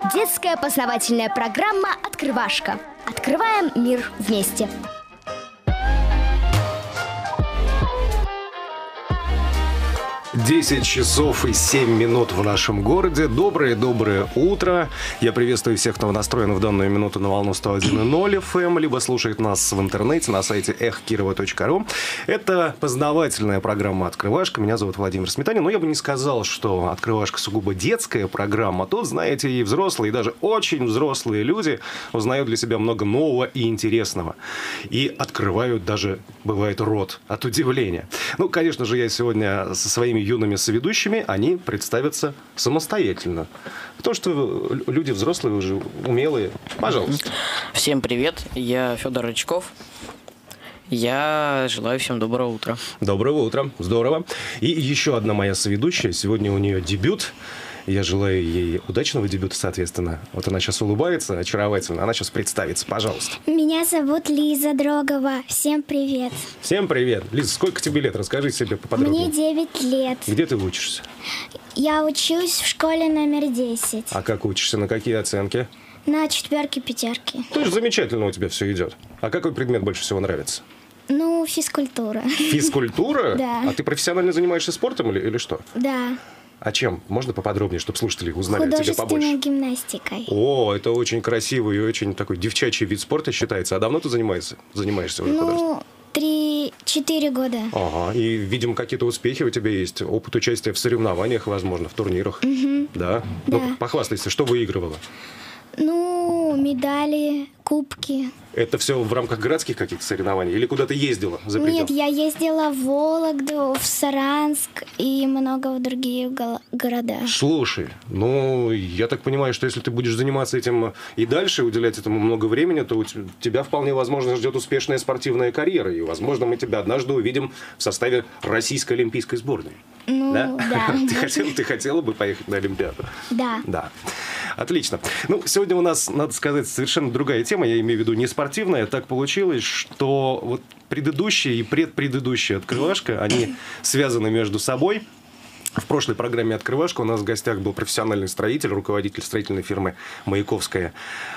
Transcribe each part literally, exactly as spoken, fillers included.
Детская познавательная программа «Открывашка». Открываем мир вместе. десять часов и семь минут в нашем городе. Доброе-доброе утро. Я приветствую всех, кто настроен в данную минуту на волну сто один и ноль эф эм, либо слушает нас в интернете на сайте эх кирова точка ру. Это познавательная программа «Открывашка». Меня зовут Владимир Сметанин. Но я бы не сказал, что «Открывашка» сугубо детская программа. Тут, знаете, и взрослые, и даже очень взрослые люди узнают для себя много нового и интересного. И открывают даже, бывает, рот от удивления. Ну, конечно же, я сегодня со своими юными соведущими, они представятся самостоятельно. Потому что люди взрослые уже, умелые. Пожалуйста. Всем привет, я Федор Рычков. Я желаю всем доброго утра. Доброго утра, здорово. И еще одна моя соведущая. Сегодня у нее дебют. Я желаю ей удачного дебюта, соответственно. Вот она сейчас улыбается, очаровательно. Она сейчас представится, пожалуйста. Меня зовут Лиза Дрогова. Всем привет. Всем привет. Лиза, сколько тебе лет? Расскажи себе поподробнее. Мне девять лет. Где ты учишься? Я учусь в школе номер десять. А как учишься? На какие оценки? На четверки, пятерки. То есть замечательно у тебя все идет. А какой предмет больше всего нравится? Ну, физкультура. Физкультура? Да. А ты профессионально занимаешься спортом или, или что? Да. А чем? Можно поподробнее, чтобы слушатели узнали о тебе побольше? Художественной гимнастикой. О, это очень красивый и очень такой девчачий вид спорта считается. А давно ты занимаешься? Занимаешься уже художеством? Ну, три-четыре года. Ага. И, видимо, какие-то успехи у тебя есть. Опыт участия в соревнованиях, возможно, в турнирах. Угу. Да? Да. Ну, похвастайся, что выигрывала? Ну, медали, кубки. Это все в рамках городских каких-то соревнований? Или куда-то ездила за предел? Нет, я ездила в Вологду, в Саранск и много в другие гол- города. Слушай, ну, я так понимаю, что если ты будешь заниматься этим и дальше, уделять этому много времени, то у тебя вполне возможно ждет успешная спортивная карьера. И, возможно, мы тебя однажды увидим в составе российской олимпийской сборной. Ну, да. да. Ты хотела, ты хотела бы поехать на Олимпиаду? Да. Да. Отлично. Ну, сегодня у нас, надо сказать, совершенно другая тема. Я имею в виду не спортивная. Так получилось, что вот предыдущая и предпредыдущая «Открывашка», они связаны между собой. В прошлой программе «Открывашка» у нас в гостях был профессиональный строитель, руководитель строительной фирмы «Маяковская».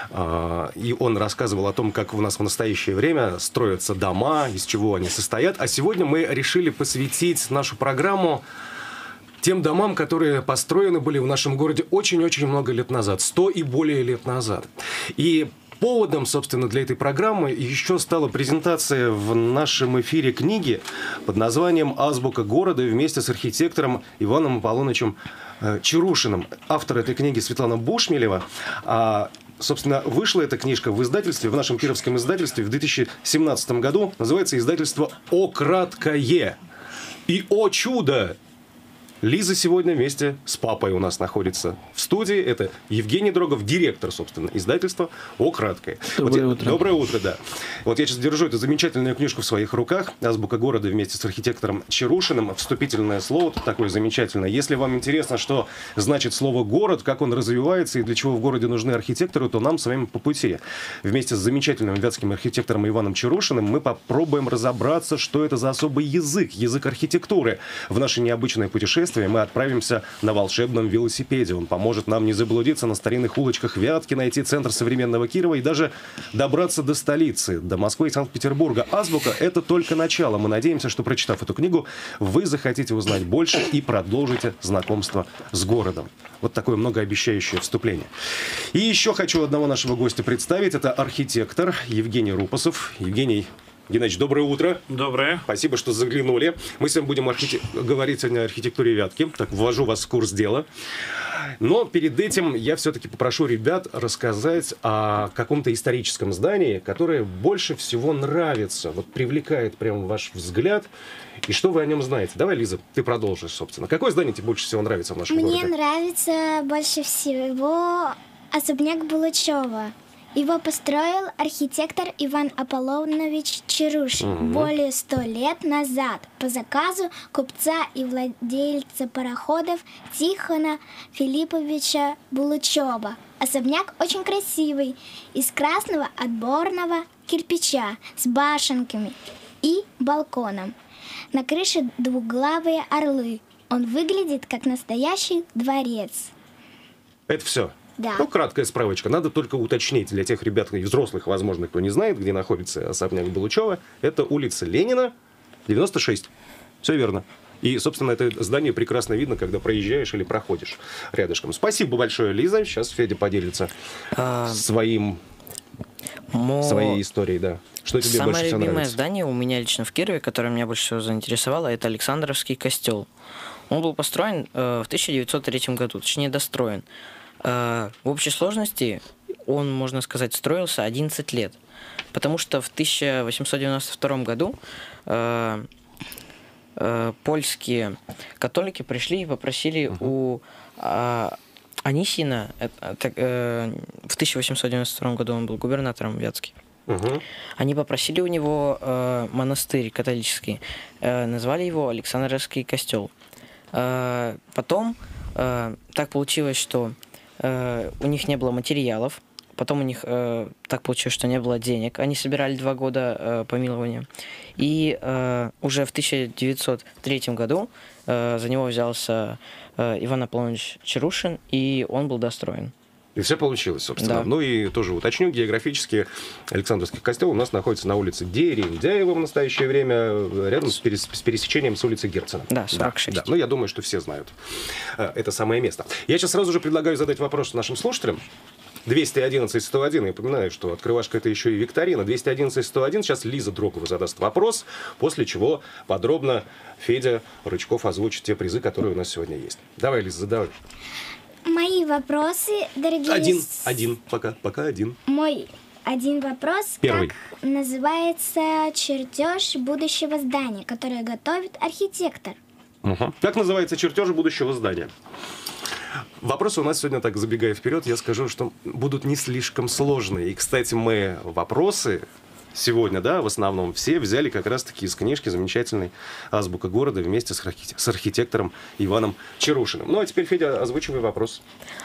И он рассказывал о том, как у нас в настоящее время строятся дома, из чего они состоят. А сегодня мы решили посвятить нашу программу тем домам, которые построены были в нашем городе очень-очень много лет назад, сто и более лет назад. И поводом, собственно, для этой программы еще стала презентация в нашем эфире книги под названием «Азбука города» вместе с архитектором Иваном Аполлонычем Чарушиным. Автор этой книги Светлана Бушмелева. А, собственно, вышла эта книжка в издательстве, в нашем кировском издательстве в две тысячи семнадцатом году. Называется издательство «О краткое». И, о чудо! Лиза сегодня вместе с папой у нас находится в студии. Это Евгений Дрогов, директор, собственно, издательства «О краткое». Доброе вот утро. Я, доброе утро, да. Вот я сейчас держу эту замечательную книжку в своих руках. «Азбука города» вместе с архитектором Чарушиным. Вступительное слово тут такое замечательное. Если вам интересно, что значит слово «город», как он развивается и для чего в городе нужны архитекторы, то нам с вами по пути. Вместе с замечательным вятским архитектором Иваном Чарушиным мы попробуем разобраться, что это за особый язык, язык архитектуры. В наше необычное путешествие мы отправимся на волшебном велосипеде. Он поможет нам не заблудиться на старинных улочках Вятки, найти центр современного Кирова и даже добраться до столицы, до Москвы и Санкт-Петербурга. Азбука – это только начало. Мы надеемся, что, прочитав эту книгу, вы захотите узнать больше и продолжите знакомство с городом. Вот такое многообещающее вступление. И еще хочу одного нашего гостя представить. Это архитектор Евгений Рупасов. Евгений Геннадьевич, доброе утро. Доброе. Спасибо, что заглянули. Мы сегодня будем архите... говорить о архитектуре Вятки. Так, ввожу вас в курс дела. Но перед этим я все-таки попрошу ребят рассказать о каком-то историческом здании, которое больше всего нравится, вот привлекает прям ваш взгляд. И что вы о нем знаете? Давай, Лиза, ты продолжишь, собственно. Какое здание тебе больше всего нравится в нашем Мне городе? Мне нравится больше всего особняк Булычева. Его построил архитектор Иван Аполлонович Чарушин угу. более ста лет назад по заказу купца и владельца пароходов Тихона Филипповича Булычева. Особняк очень красивый, из красного отборного кирпича с башенками и балконом. На крыше двуглавые орлы. Он выглядит как настоящий дворец. Это все? Да. Ну, краткая справочка. Надо только уточнить для тех ребят и взрослых, возможно, кто не знает, где находится особняк Балучева. Это улица Ленина, девяносто шесть. Все верно. И, собственно, это здание прекрасно видно, когда проезжаешь или проходишь рядышком. Спасибо большое, Лиза. Сейчас Федя поделится А... своим... Мо... своей историей, да. Что тебе Самое больше всего любимое нравится? здание у меня лично в Кирове, которое меня больше всего заинтересовало, это Александровский костел. Он был построен э, в тысяча девятьсот третьем году, точнее достроен. Э, в общей сложности он, можно сказать, строился одиннадцать лет, потому что в тысяча восемьсот девяносто втором году э, э, польские католики пришли и попросили uh-huh. у э, Анисина, э, э, в тысяча восемьсот девяносто втором году он был губернатором Вятский. Угу. Они попросили у него э, монастырь католический, э, назвали его Александровский костел. Э, потом э, так получилось, что э, у них не было материалов, потом у них э, так получилось, что не было денег. Они собирали два года э, помилования. И э, уже в тысяча девятьсот третьем году э, за него взялся э, Иван Аполлоныч Чарушин, и он был достроен. И все получилось, собственно. Да. Ну и тоже уточню, географически Александровский костел у нас находится на улице Дерендяева в настоящее время, рядом с, перес, с пересечением с улицы Герцена. Да, сорок шесть. Да, да. Ну, я думаю, что все знают э, это самое место. Я сейчас сразу же предлагаю задать вопрос нашим слушателям. двести одиннадцать сто один, я напоминаю, что открывашка это еще и викторина. двести одиннадцать сто один, сейчас Лиза Дрогова задаст вопрос, после чего подробно Федя Рычков озвучит те призы, которые у нас сегодня есть. Давай, Лиза, задавай. Мои вопросы, дорогие... Один, один, пока, пока один. Мой один вопрос. Первый. Как называется чертеж будущего здания, которое готовит архитектор? Угу. Как называется чертеж будущего здания? Вопросы у нас сегодня, так забегая вперед, я скажу, что будут не слишком сложные. И, кстати, мы вопросы сегодня, да, в основном все взяли как раз-таки из книжки замечательной «Азбука города» вместе с, архи- с архитектором Иваном Чарушиным. Ну, а теперь, Федя, озвучивай вопрос.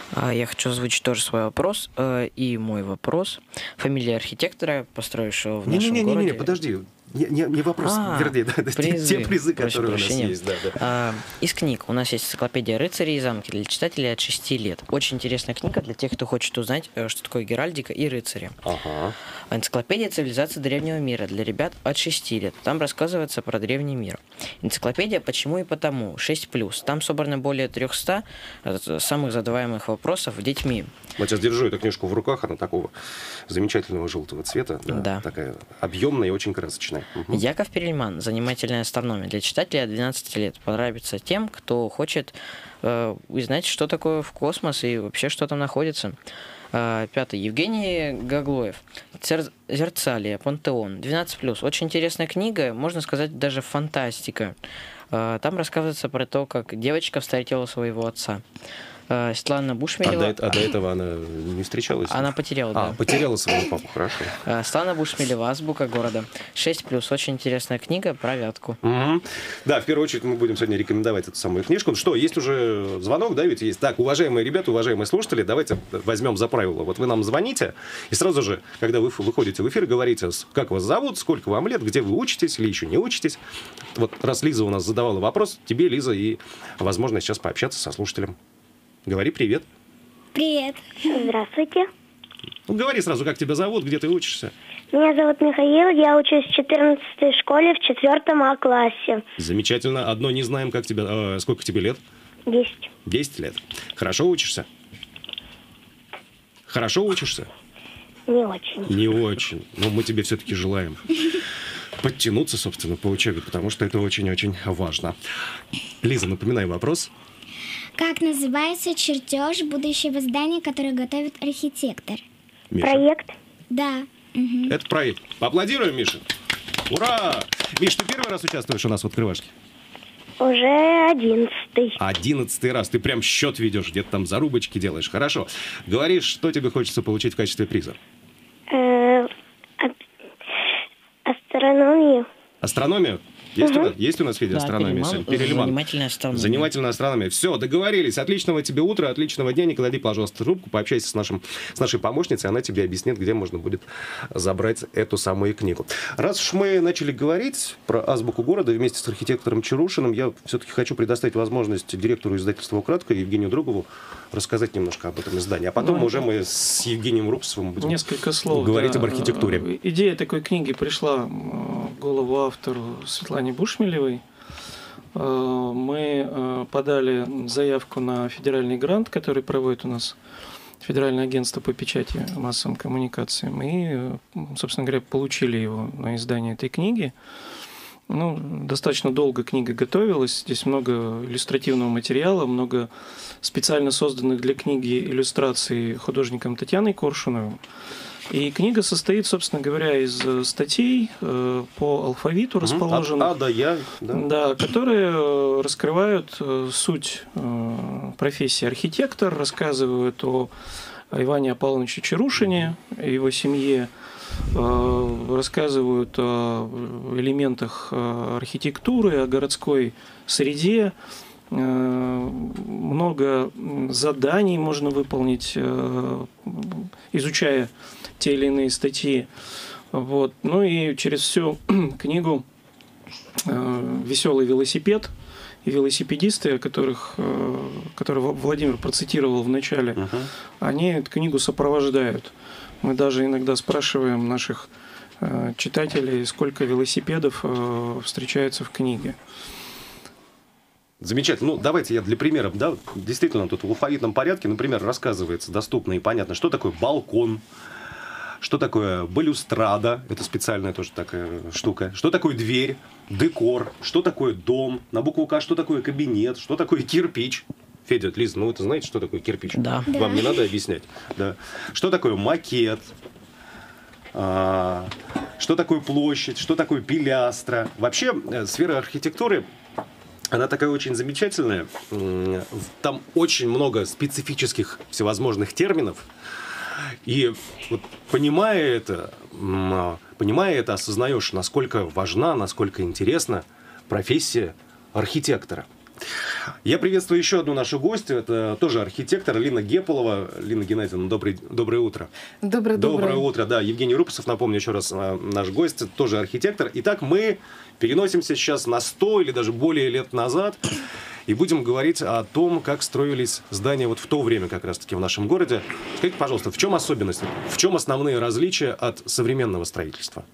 Я хочу озвучить тоже свой вопрос. И мой вопрос. Фамилия архитектора, построившего в нашем Не-не-не, городе... подожди. Не, не, не вопрос, а, вернее, да, призы. те призы, Прошу которые прощения. у нас есть. Да, да. А, из книг у нас есть энциклопедия «Рыцари и замки» для читателей от шести лет. Очень интересная книга для тех, кто хочет узнать, что такое геральдика и рыцари. Ага. Энциклопедия «Цивилизация древнего мира» для ребят от шести лет. Там рассказывается про древний мир. Энциклопедия «Почему и потому» шесть плюс. Там собрано более трехсот самых задаваемых вопросов детьми. Вот сейчас держу эту книжку в руках, она такого замечательного желтого цвета. Да, да. Такая объемная и очень красочная. Угу. Яков Перельман. Занимательная астрономия для читателей от двенадцати лет. Понравится тем, кто хочет э, узнать, что такое в космос и вообще, что там находится. Э, пятый. Евгений Гаглоев. Цер... Зерцалия. Пантеон. двенадцать плюс. Очень интересная книга, можно сказать, даже фантастика. Э, там рассказывается про то, как девочка встретила своего отца. Светлана Бушмелева. А до, а до этого она не встречалась? Она потеряла, а, да. потеряла своего папу, хорошо. Светлана Бушмелева, «Азбука города». шесть плюс. Очень интересная книга про Вятку. Угу. Да, в первую очередь мы будем сегодня рекомендовать эту самую книжку. Ну что, есть уже звонок, да, ведь есть. Так, уважаемые ребята, уважаемые слушатели, давайте возьмем за правило. Вот вы нам звоните, и сразу же, когда вы выходите в эфир, говорите, как вас зовут, сколько вам лет, где вы учитесь или еще не учитесь. Вот раз Лиза у нас задавала вопрос, тебе, Лиза, и возможность сейчас пообщаться со слушателем. Говори привет. Привет. Здравствуйте. Ну, говори сразу, как тебя зовут, где ты учишься. Меня зовут Михаил, я учусь в четырнадцатой школе в четвертом А классе. Замечательно. Одно не знаем, как тебя, э, сколько тебе лет? Десять. Десять лет. Хорошо учишься? Хорошо учишься? Не очень. Не очень. Но мы тебе все-таки желаем подтянуться, собственно, по учебе, потому что это очень-очень важно. Лиза, напоминай вопрос. Как называется чертеж будущего здания, которое готовит архитектор? Миша. Проект? Да. Угу. Это проект. Поаплодируем, Миша. Ура! Миш, ты первый раз участвуешь у нас в открывашке? Уже одиннадцатый. Одиннадцатый раз. Ты прям счет ведешь, где-то там зарубочки делаешь. Хорошо. Говоришь, что тебе хочется получить в качестве приза? Э, а- астрономию. Астрономию? Есть, угу. у, нас, есть у нас, Федя, да, астрономия? Перельман, Перельман. Занимательная астрономия. Занимательная астрономия. Все, договорились. Отличного тебе утра, отличного дня. Не клади, пожалуйста, трубку, пообщайся с, нашим, с нашей помощницей, она тебе объяснит, где можно будет забрать эту самую книгу. Раз уж мы начали говорить про азбуку города вместе с архитектором Чарушиным, я все-таки хочу предоставить возможность директору издательства «Украдкой» Евгению Другову рассказать немножко об этом издании. А потом ну, уже мы с Евгением Рупсовым будем несколько слов, говорить да. об архитектуре. Идея такой книги пришла в голову автору Светлане Бушмелевой. Мы подали заявку на федеральный грант, который проводит у нас Федеральное агентство по печати и массовым коммуникациям. И, собственно говоря, получили его на издание этой книги. Ну, достаточно долго книга готовилась. Здесь много иллюстративного материала, много специально созданных для книги иллюстраций художником Татьяной Коршуновой. И книга состоит, собственно говоря, из статей э, по алфавиту расположенных, а, да, я, да. Да, которые раскрывают э, суть э, профессии архитектор, рассказывают о Иване Аполлоновиче Чарушине, его семье, э, рассказывают о элементах архитектуры, о городской среде. Э, много заданий можно выполнить, э, изучая те или иные статьи. Вот. Ну и через всю книгу э, «Веселый велосипед» и велосипедисты, которых, э, которые Владимир процитировал в начале, uh-huh. они эту книгу сопровождают. Мы даже иногда спрашиваем наших э, читателей, сколько велосипедов э, встречается в книге. Замечательно. Ну, давайте я для примера, да, действительно, тут в алфавитном порядке, например, рассказывается доступно и понятно, что такое балкон, что такое балюстрада, это специальная тоже такая штука, что такое дверь, декор, что такое дом, на букву К, что такое кабинет, что такое кирпич. Федя, Лиза, ну вы знаете, что такое кирпич? Да. Вам Да. не надо объяснять. Да. Что такое макет, а, что такое площадь, что такое пилястра. Вообще, сфера архитектуры, она такая очень замечательная. Там очень много специфических всевозможных терминов. И вот, понимая это, понимая это, осознаешь, насколько важна, насколько интересна профессия архитектора. Я приветствую еще одну нашу гостью. Это тоже архитектор Лина Геполова. Лина Геннадьевна, добрый, доброе утро. Доброе, доброе. Доброе утро. Да, Евгений Рупсов, напомню еще раз, наш гость, тоже архитектор. Итак, мы переносимся сейчас на сто или даже более лет назад и будем говорить о том, как строились здания вот в то время как раз-таки в нашем городе. Скажите, пожалуйста, в чем особенность, в чем основные различия от современного строительства?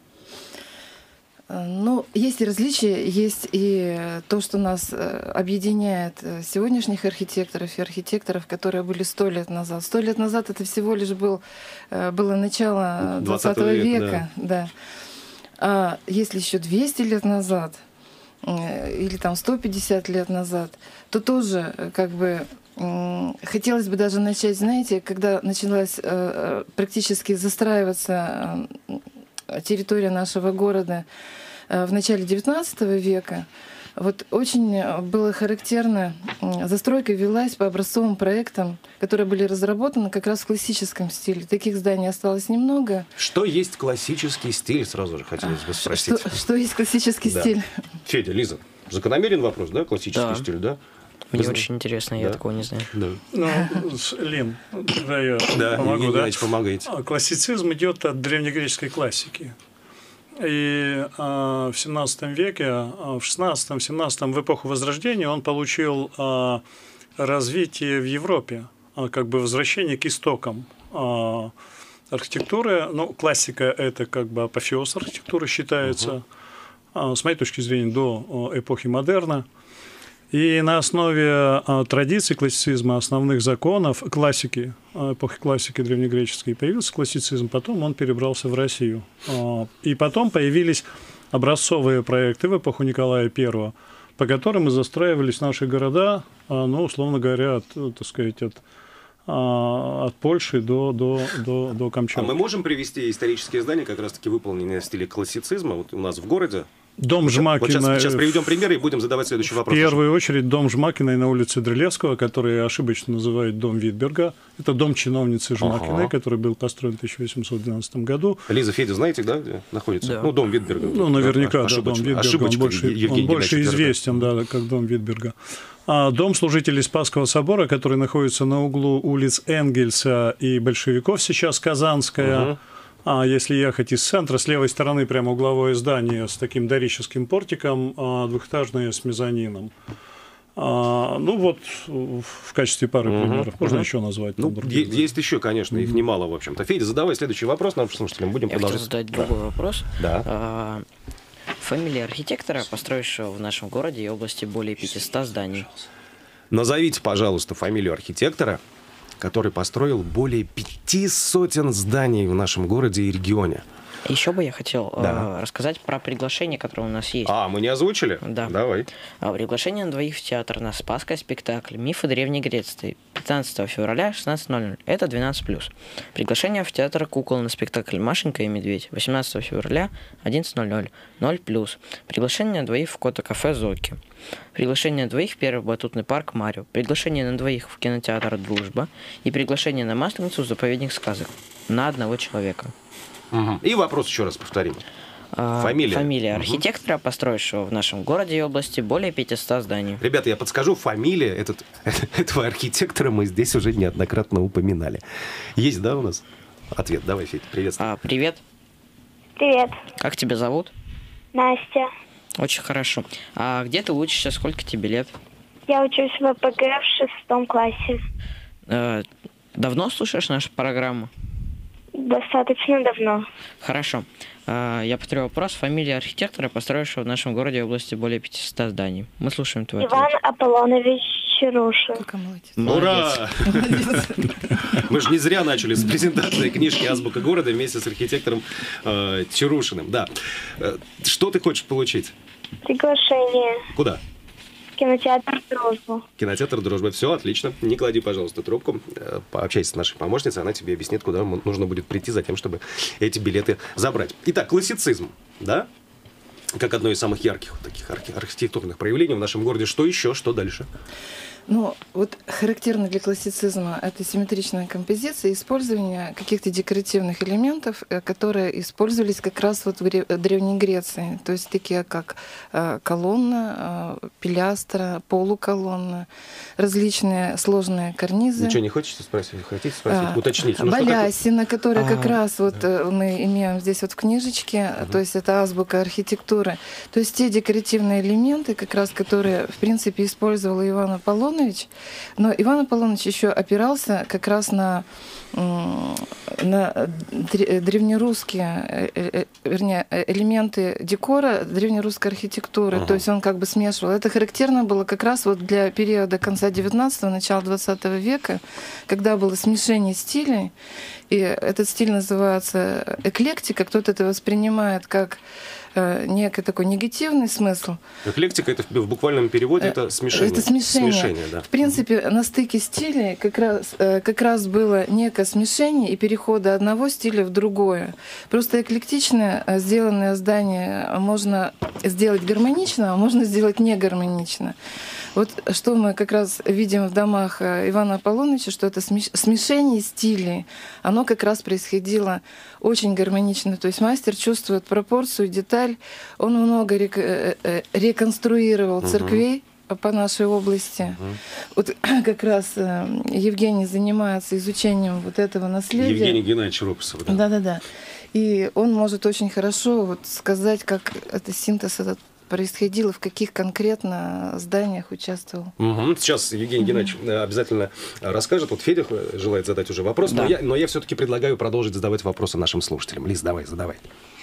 Ну, есть и различия, есть и то, что нас объединяет сегодняшних архитекторов и архитекторов, которые были сто лет назад. Сто лет назад это всего лишь был, было начало двадцатого века. Да. Да. А если еще двести лет назад, или там сто пятьдесят лет назад, то тоже как бы хотелось бы даже начать, знаете, когда началась практически застраиваться территория нашего города в начале девятнадцатого века, вот очень было характерно, застройка велась по образцовым проектам, которые были разработаны как раз в классическом стиле. Таких зданий осталось немного. Что есть классический стиль, сразу же хотелось бы спросить. Что, что есть классический да. стиль? Федя, Лиза, закономерен вопрос, да, классический да. стиль, да? Мне Вы... очень интересно, да. Я такого не знаю. Да. Ну, Лин, тогда я да, помогу. Да? помогайте. Классицизм идет от древнегреческой классики. И э, в семнадцатом веке, э, в шестнадцатом-семнадцатом, в эпоху Возрождения он получил э, развитие в Европе, э, как бы возвращение к истокам э, архитектуры. Ну, классика – это как бы апофеоз архитектуры считается, uh-huh. э, с моей точки зрения, до э, эпохи модерна. И на основе а, традиций классицизма, основных законов, классики, а, эпохи классики древнегреческой, появился классицизм, потом он перебрался в Россию. А, и потом появились образцовые проекты в эпоху Николая Первого, по которым и застраивались наши города, а, ну, условно говоря, от, так сказать, от, а, от Польши до, до, до, до Камчатки. А мы можем привести исторические здания, как раз-таки выполненные в стиле классицизма, вот у нас в городе? Дом Вот Жмакина... сейчас, сейчас приведем примеры и будем задавать следующий вопрос. В первую очередь дом Жмакиной на улице Дрилевского, который ошибочно называют дом Витберга. Это дом чиновницы Жмакиной, ага. который был построен в тысяча восемьсот двенадцатом году. Лиза, Федя, знаете, да, где находится? Да. Ну, дом Витберга. Ну, наверняка, да, дом Витберга. Ошибочка, Он больше, он больше известен, да, как дом Витберга. А дом служителей Спасского собора, который находится на углу улиц Энгельса и Большевиков, сейчас Казанская. Угу. А если ехать из центра, с левой стороны прямо угловое здание с таким дорическим портиком, двухэтажное с мезонином. А, ну вот в качестве пары угу, примеров. Можно угу. еще назвать. Ну, есть, есть еще, конечно, их немало, в общем-то. Федя, задавай следующий вопрос нашим слушателям. Будем Я продолжать. хотел задать да. другой вопрос. Да. А, фамилия архитектора, построившего в нашем городе и области более пятисот зданий. Назовите, пожалуйста, фамилию архитектора, который построил более пяти сотен зданий в нашем городе и регионе. Еще бы я хотел да. э, рассказать про приглашение, которое у нас есть. А, мы не озвучили? Да. Давай. Приглашение на двоих в театр на Спасское спектакль «Мифы Древней Греции» пятнадцатого февраля шестнадцать ноль ноль. Это двенадцать плюс. Приглашение в театр «Кукол» на спектакль «Машенька и медведь» восемнадцатого февраля одиннадцать ноль ноль. ноль плюс. Приглашение на двоих в Кота-кафе «Зоки». Приглашение на двоих в первый батутный парк «Марио». Приглашение на двоих в кинотеатр «Дружба». И приглашение на Масленицу в заповедник сказок. На одного человека. Угу. И вопрос еще раз повторим. А, фамилия. Фамилия архитектора, угу. построившего в нашем городе и области более пятисот зданий. Ребята, я подскажу, фамилия этот, этого архитектора мы здесь уже неоднократно упоминали. Есть, да, у нас ответ? Давай, Федя, приветствую. А, привет. Привет. Как тебя зовут? Настя. Очень хорошо. А где ты учишься? Сколько тебе лет? Я учусь в ВПГ в шестом классе. Э, давно слушаешь нашу программу? Достаточно давно. Хорошо. А, я повторю вопрос. Фамилия архитектора, построившего в нашем городе и области более пятисот зданий. Мы слушаем твой Иван ответ. Аполлонович Чарушин. Какой молодец. Ура! Мы же не зря начали с презентации книжки «Азбука города» вместе с архитектором э, Чарушиным. Да. Что ты хочешь получить? Приглашение. Куда? Кинотеатр «Дружба». Кинотеатр «Дружба». Все, отлично. Не клади, пожалуйста, трубку. Пообщайся с нашей помощницей, она тебе объяснит, куда нужно будет прийти за тем, чтобы эти билеты забрать. Итак, классицизм, да? Как одно из самых ярких вот таких архитектурных проявлений в нашем городе. Что еще? Что дальше? Ну, вот характерно для классицизма это симметричная композиция, использование каких-то декоративных элементов, которые использовались как раз вот в Древней Греции. То есть такие как колонна, пилястра, полуколонна, различные сложные карнизы. Ничего не хочете спросить? Хотите спросить? А, Уточните. Ну, балясина, которая а, как раз вот да. мы имеем здесь вот в книжечке, угу. то есть это азбука архитектуры. То есть те декоративные элементы, как раз которые, в принципе, использовал Иван Аполлонович. Но Иван Аполлонович еще опирался как раз на, на древнерусские, вернее, элементы декора древнерусской архитектуры. Uh-huh. То есть он как бы смешивал. Это характерно было как раз вот для периода конца девятнадцатого, начала двадцатого века, когда было смешение стилей. И этот стиль называется эклектика. Кто-то это воспринимает как некий такой негативный смысл. Эклектика — это в буквальном переводе это смешение. Это смешение. смешение да. В принципе, на стыке стилей как раз, как раз было некое смешение и перехода одного стиля в другое. Просто эклектичное сделанное здание можно сделать гармонично, а можно сделать не гармонично. Вот что мы как раз видим в домах Ивана Аполлоновича, что это смешение стилей, оно как раз происходило очень гармонично. То есть мастер чувствует пропорцию, деталь. Он много реконструировал церквей по нашей области. Uh-huh. Вот как раз Евгений занимается изучением вот этого наследия. Евгений Геннадьевич Ропусов. Да. Да-да-да. И он может очень хорошо вот сказать, как это синтез этот происходило, в каких конкретно зданиях участвовал. Угу. Сейчас Евгений угу. Геннадьевич обязательно расскажет. Вот Федя желает задать уже вопрос, да. но, я, но я все-таки предлагаю продолжить задавать вопросы нашим слушателям. Лиз, давай, задавай.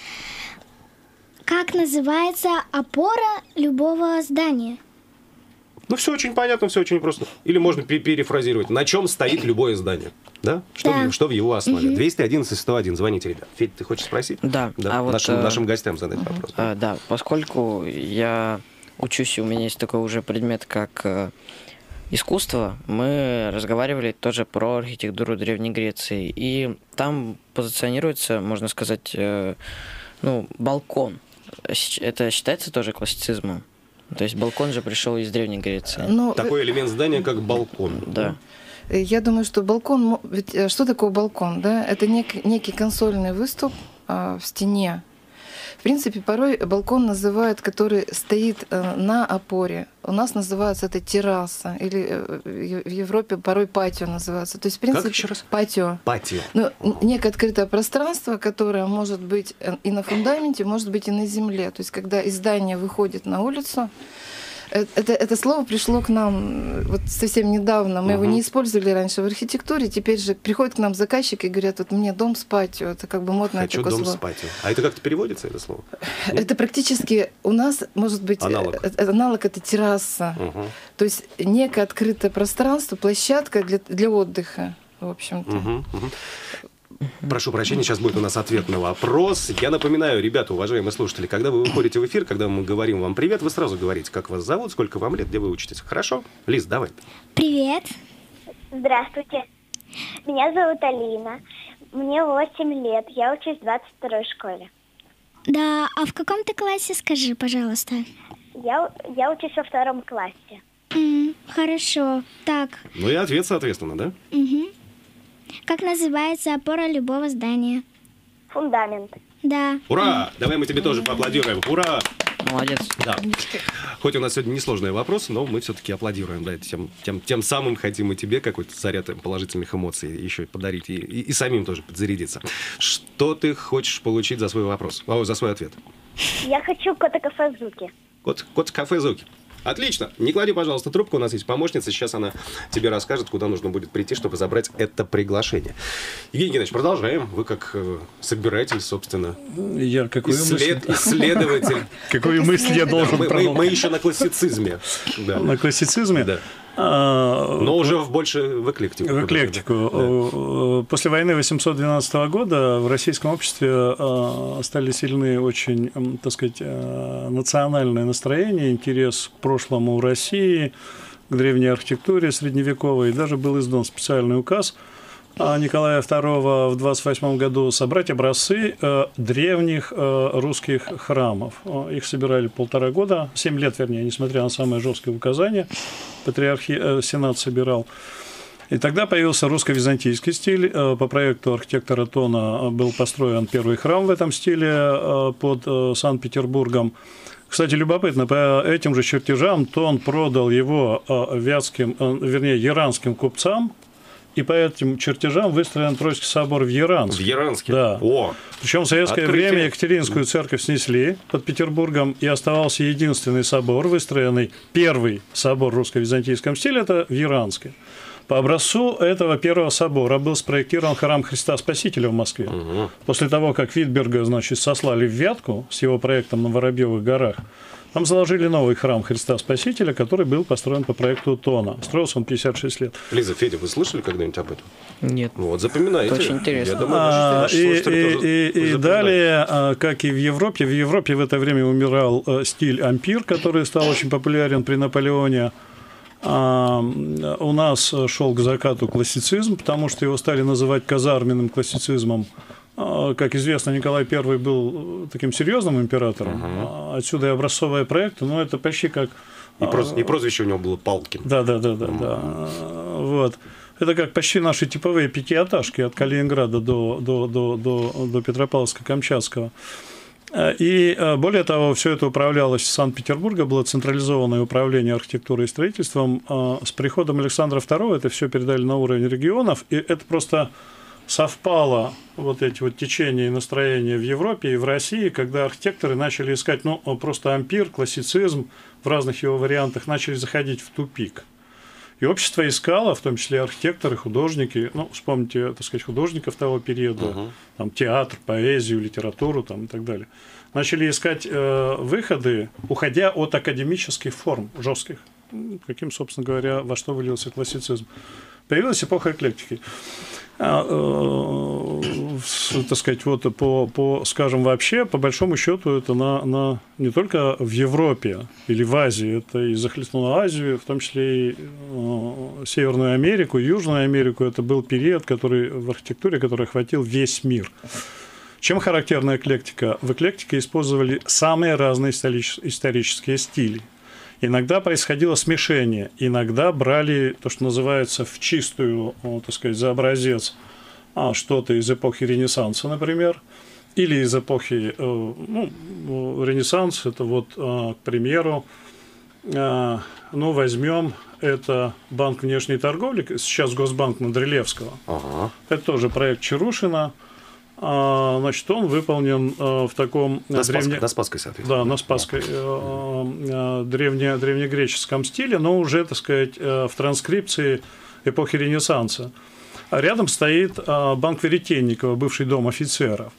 Как называется опора любого здания? Ну, все очень понятно, все очень просто. Или можно перефразировать. На чем стоит любое здание? Да? Что, да. В, что в его основе? Угу. двести одиннадцать сто один. Звоните, ребят. Федь, ты хочешь спросить? Да. да. А вот, нашим, э... нашим гостям задать угу. вопрос. А, да, поскольку я учусь, у меня есть такой уже предмет, как э, искусство, мы разговаривали тоже про архитектуру Древней Греции. И там позиционируется, можно сказать, э, ну, балкон. это считается тоже классицизмом? То есть балкон же пришел из Древней Греции. Но Такой элемент здания, как балкон. Да. Я думаю, что балкон, ведь что такое балкон? Да? Это нек, некий консольный выступ а, в стене. В принципе, порой балкон называют, который стоит на опоре. У нас называется это терраса, или в Европе порой патио называется. То есть, в принципе, как еще раз? Патио. Патио. Ну, некое открытое пространство, которое может быть и на фундаменте, может быть и на земле. То есть, когда из здания выходит на улицу, Это, это слово пришло к нам вот совсем недавно. Мы uh-huh. его не использовали раньше в архитектуре. Теперь же приходят к нам заказчики и говорят, вот мне дом с патио. Это как бы модное Хочу такое дом слово. с патио. А это как-то переводится, это слово? Нет? Это практически у нас, может быть, аналог, аналог это терраса. Uh-huh. То есть некое открытое пространство, площадка для, для отдыха, в общем-то. Uh-huh. Uh-huh. Прошу прощения, сейчас будет у нас ответ на вопрос. Я напоминаю, ребята, уважаемые слушатели, когда вы выходите в эфир, когда мы говорим вам привет, вы сразу говорите, как вас зовут, сколько вам лет, где вы учитесь. Хорошо? Лиз, давай. Привет. Здравствуйте. Меня зовут Алина. Мне восемь лет. Я учусь в двадцать второй школе. Да, а в каком ты классе, скажи, пожалуйста? Я, я учусь во втором классе. Mm, хорошо. Так. Ну и ответ, соответственно, да? Угу. Как называется опора любого здания? Фундамент. Да. Ура! Давай мы тебе тоже поаплодируем. Ура! Молодец. Да. Хоть у нас сегодня несложные вопросы, но мы все-таки аплодируем. Да, тем, тем, тем самым хотим и тебе какой-то заряд положительных эмоций еще и подарить, и, и, и самим тоже подзарядиться. Что ты хочешь получить за свой вопрос? О, за свой ответ? Я хочу кота-кафе Зуки. Кот, кот-кафе Зуки. Отлично. Не клади, пожалуйста, трубку. У нас есть помощница. Сейчас она тебе расскажет, куда нужно будет прийти, чтобы забрать это приглашение. Евгений Геннадьевич, продолжаем. Вы как э, собиратель, собственно. Я какую исслед... мысль? Исследователь. Какую мысль я должен продолжить? Мы еще на классицизме. На классицизме? Да. Но уже в больше в эклектику. В эклектику. После войны восемьсот двенадцатого года в российском обществе стали сильны очень, так сказать, национальные настроения, интерес к прошлому России, к древней архитектуре средневековой. И даже был издан специальный указ Николая второго в двадцать восьмом году собрать образцы э, древних э, русских храмов. Их собирали полтора года, семь лет, вернее, несмотря на самое жесткое указание, патриархи, э, сенат собирал. И тогда появился русско-византийский стиль. Э, по проекту архитектора Тона был построен первый храм в этом стиле э, под э, Санкт-Петербургом. Кстати, любопытно, по этим же чертежам Тон продал его э, вятским, э, вернее, яранским купцам. И по этим чертежам выстроен Троицкий собор в Яранске. В Яранске? Да. О, причем в советское открытие. время Екатеринскую церковь снесли под Петербургом, и оставался единственный собор, выстроенный, первый собор в русско-византийском стиле, это в Яранске. По образцу этого первого собора был спроектирован храм Христа Спасителя в Москве. Угу. После того, как Витберга, значит, сослали в Вятку с его проектом на Воробьевых горах, там заложили новый храм Христа Спасителя, который был построен по проекту Тона. Строился он пятьдесят шесть лет. Лиза, Федя, вы слышали когда-нибудь об этом? Нет. Вот, запоминайте. Это очень интересно. Я думаю, а, и, и, и, и тоже далее, как и в Европе, в Европе в это время умирал стиль ампир, который стал очень популярен при Наполеоне. А у нас шел к закату классицизм, потому что его стали называть казарменным классицизмом. Как известно, Николай Первый был таким серьезным императором. Uh-huh. Отсюда и образцовые проекты, но это почти как... И, проз... и прозвище у него было Палкин. Да, да, да, да, uh-huh. да. Вот. Это как почти наши типовые пятиэтажки от Калининграда до, до, до, до, до Петропавловска-Камчатского. И более того, все это управлялось с Санкт-Петербурга, было централизованное управление архитектурой и строительством. С приходом Александра Второго это все передали на уровень регионов, и это просто совпало, вот эти вот течения и настроения в Европе и в России, когда архитекторы начали искать, ну, просто ампир, классицизм в разных его вариантах, начали заходить в тупик. И общество искало, в том числе архитекторы, художники, ну, вспомните, так сказать, художников того периода, uh-huh. там, театр, поэзию, литературу там, и так далее. Начали искать э, выходы, уходя от академических форм жестких, каким, собственно говоря, во что вылился классицизм. Появилась эпоха эклектики. А, э, так сказать, вот по, по, скажем, вообще, по большому счету, это на, на, не только в Европе или в Азии, это и захлестнуло Азию, в том числе и э, Северную Америку, Южную Америку. Это был период, который в архитектуре, который охватил весь мир. Чем характерна эклектика? В эклектике использовали самые разные исторические стили. Иногда происходило смешение, иногда брали то, что называется в чистую, так сказать, за образец что-то из эпохи Ренессанса, например, или из эпохи, ну, Ренессанс, это вот, к примеру, ну, возьмем, это Банк внешней торговли, сейчас Госбанк Модрилевского. Ага. Это тоже проект Чарушина. Значит, он выполнен в таком... На, древне... Спасской, на Спасской, соответственно. Да, на Спасской, да. древне... древнегреческом стиле, но уже, так сказать, в транскрипции эпохи Ренессанса. А рядом стоит Банк Веретенникова, бывший дом офицеров.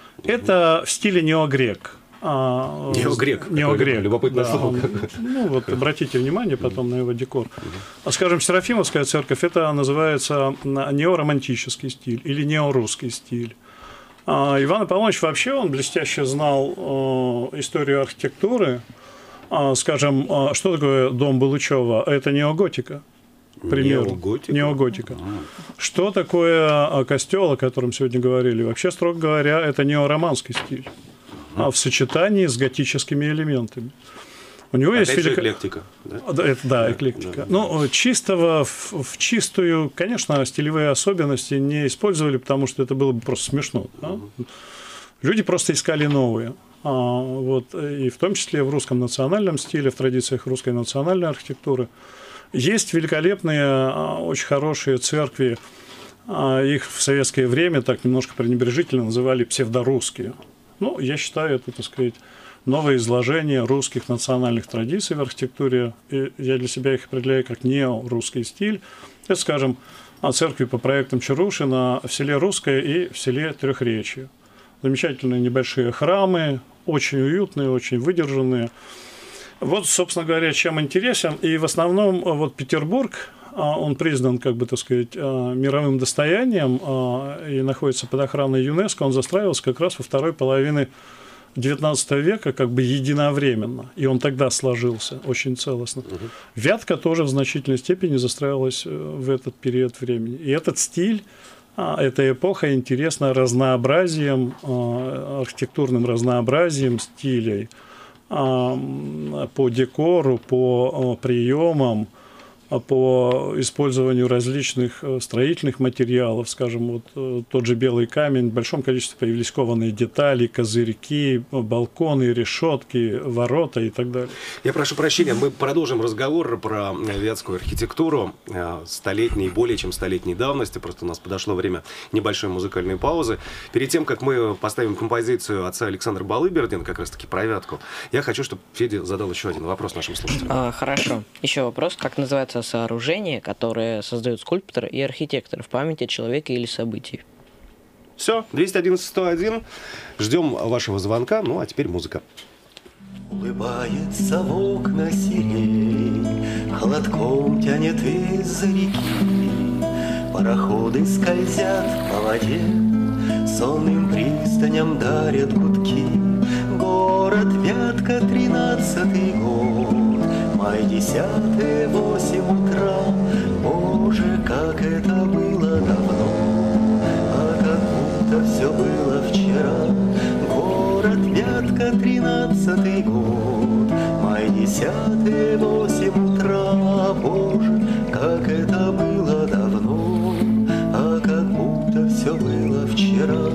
Это в стиле неогрек. А, неогрек. Неогрек. Любопытное да, слово. Он, ну, вот обратите внимание потом на его декор. А, скажем, Серафимовская церковь, это называется неоромантический стиль или неорусский стиль. А Иван Аполлоныч вообще, он блестяще знал э, историю архитектуры. А, скажем, а, что такое дом Балучева? Это неоготика. Пример. Неоготика? Неоготика. А. Что такое костел, о котором сегодня говорили? Вообще, строго говоря, это неороманский стиль. А в сочетании с готическими элементами. У него Опять есть же велика... эклектика. Да, это, да эклектика. Да, да. Ну, чистого, в, в чистую, конечно, стилевые особенности не использовали, потому что это было бы просто смешно. Да? Uh-huh. Люди просто искали новые. А, вот, и в том числе в русском национальном стиле, в традициях русской национальной архитектуры. Есть великолепные, очень хорошие церкви. Их в советское время так немножко пренебрежительно называли псевдорусские. Ну, я считаю, это, так сказать, новое изложение русских национальных традиций в архитектуре. И я для себя их определяю как неорусский стиль. Это, скажем, церкви по проектам Чарушина в селе Русское и в селе Трехречье. Замечательные небольшие храмы, очень уютные, очень выдержанные. Вот, собственно говоря, чем интересен. И в основном вот Петербург, он признан, как бы, так сказать, мировым достоянием и находится под охраной ЮНЕСКО. Он застраивался как раз во второй половине девятнадцатого века, как бы единовременно. И он тогда сложился очень целостно. Угу. Вятка тоже в значительной степени застраивалась в этот период времени. И этот стиль, эта эпоха интересна разнообразием, архитектурным разнообразием стилей по декору, по приемам, по использованию различных строительных материалов, скажем, вот тот же белый камень, в большом количестве появились кованые детали, козырьки, балконы, решетки, ворота и так далее. Я прошу прощения, мы продолжим разговор про вятскую архитектуру столетней, более чем столетней давности, просто у нас подошло время небольшой музыкальной паузы. Перед тем, как мы поставим композицию отца Александра Балыбердина, как раз таки про Вятку, я хочу, чтобы Федя задал еще один вопрос нашим слушателям. А, хорошо. Еще вопрос. Как называется сооружение, которое создают скульптор и архитектор в память о человеке или событии? Все, двести одиннадцать сто один. Ждем вашего звонка. Ну, а теперь музыка. Улыбается в окна сирень, холодком тянет из-за реки. Пароходы скользят по воде, сонным пристаням дарят гудки. Город Вятка, тринадцатый год, май десятый, восемь утра. Боже, как это было давно, а как будто все было вчера. Город Вятка, тринадцатый год, май десятый, восемь утра. Боже, как это было давно, а как будто все было вчера.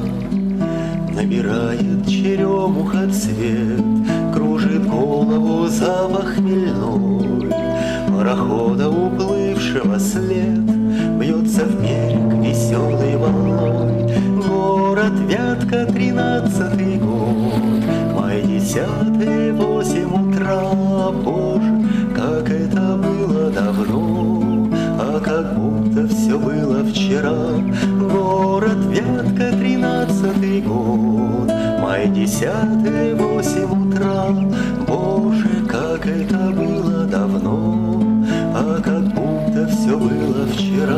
Набирает черемуха цвет, кружит голову запах хмельной. Парохода уплывшего след бьется в берег веселой волной. Город Вятка, тринадцатый год, май десятый, восемь утра. Боже, как это было давно, а как будто все было вчера. Город Вятка, тринадцатый год, май десятый, восемь утра. Боже, как это было давно, а как будто все было вчера.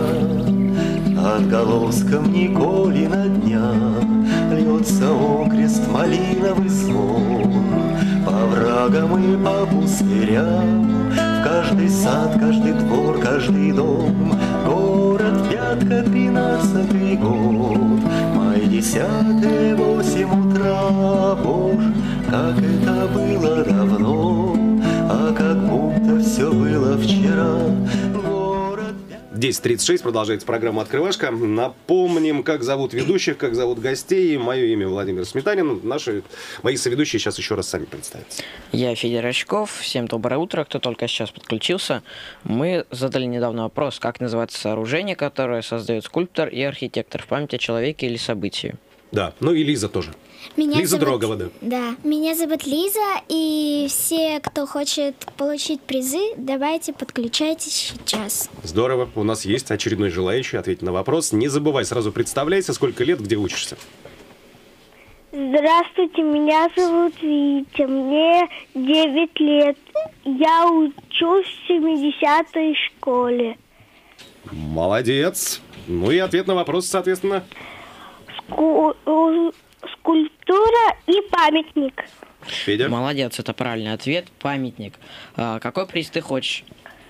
Отголоском Николина дня льется окрест малиновый звон. По оврагам и по пустырям, в каждый сад, каждый двор, каждый дом. Город Вятка, тринадцатый год, май Десятые восемь утра, боже, как это было давно, а как будто все было вчера. десять тридцать шесть, продолжается программа «Открывашка». Напомним, как зовут ведущих, как зовут гостей. Мое имя Владимир Сметанин. Наши, мои соведущие сейчас еще раз сами представятся. Я Федя Рачков. Всем доброе утро, кто только сейчас подключился. Мы задали недавно вопрос, как называется сооружение, которое создает скульптор и архитектор в память о человеке или событии. Да, ну и Лиза тоже. Меня Лиза зовут... Дрогова, да. Да, меня зовут Лиза, и все, кто хочет получить призы, давайте подключайтесь сейчас. Здорово, у нас есть очередной желающий ответить на вопрос. Не забывай, сразу представляйся, сколько лет, где учишься. Здравствуйте, меня зовут Витя, мне девять лет. Я учусь в семидесятой школе. Молодец. Ну и ответ на вопрос, соответственно. Ску... Скульптура и памятник. Федя? Молодец, это правильный ответ. Памятник. А, какой приз ты хочешь?